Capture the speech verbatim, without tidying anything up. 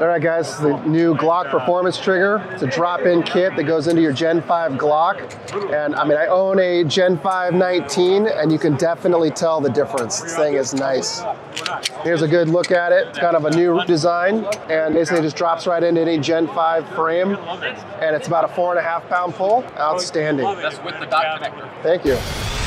All right, guys, the new GLOCK performance trigger. It's a drop-in kit that goes into your Gen five GLOCK. And I mean, I own a Gen five nineteen, and you can definitely tell the difference. This thing is nice. Here's a good look at it. It's kind of a new design, and basically just drops right into any Gen five frame. And it's about a four and a half pound pull. Outstanding. That's with the dot connector. Thank you.